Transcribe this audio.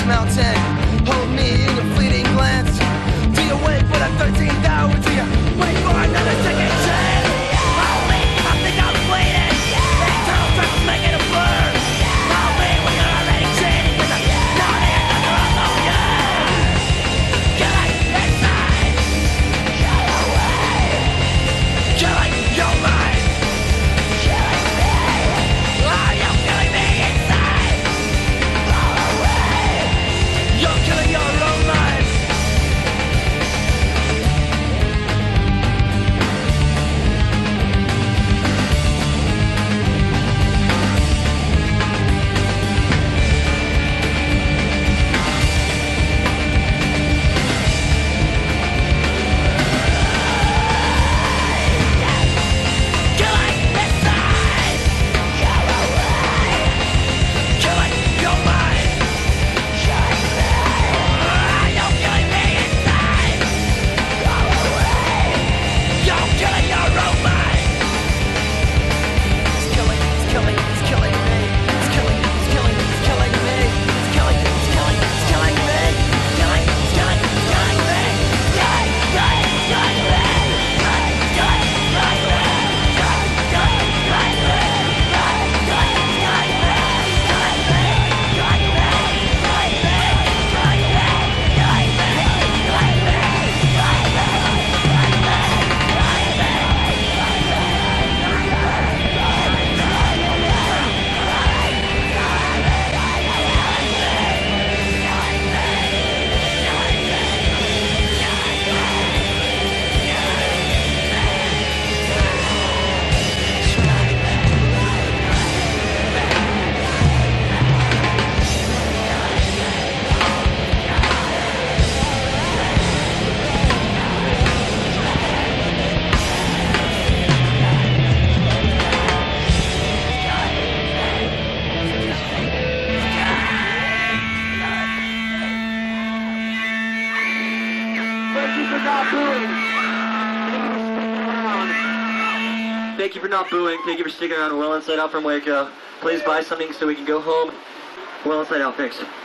mountain. Hold me in your fleeting glance. Do you wait for the 13th hour? Do you wait for another second chance? Hold me, I think I'm bleeding. The eternal circle's making a blur. Hold me when you're already cheating. Cause I'm not here to run on you. Killing inside. Kill away. Killing your mind. Killing me. Are you killing me inside? Fall away. You're killing your own mind. Killing inside. Kill away. Killing your mind. Killing me. Are you killing me inside? Fall away. You're killing your own mind. It's killing, it's killing, it's killing me. It's killing, it's killing, it's killing me. It's killing, it's killing, it's killing me. Killing, it's killing, it's killing me. Killing, killing, it's killing me. Killing, killing, it's killing me. Killing, killing, it's killing me. Killing, killing, it's killing me. Killing me. Killing me. Killing me. Killing me. Killing me. Killing me. Thank you for not booing. Thank you for sticking around. Well Inside Out from Waco. Please buy something so we can go home. Well Inside Out, thanks.